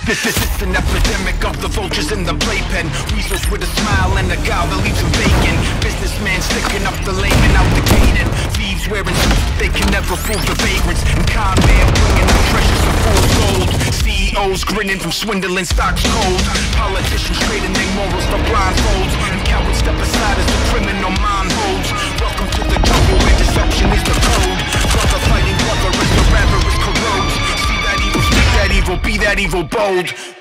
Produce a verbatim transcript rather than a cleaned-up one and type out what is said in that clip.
This, this is an epidemic of the vultures in the playpen. Weasels with a smile and a gal that leaves them vacant. Businessmen sticking up the lane and out the gate. And thieves wearing suits, they can never fool the vagrants. And con men bringing out treasures of fool's gold. C E Os grinning from swindling stocks cold. Politicians trading their morals for blindfolds. And cowards step aside as the criminal mind holds. Welcome to the jungle where deception is the code. Brother fighting brother as the avarice corrodes. See that evil, speak that evil, be that evil bold.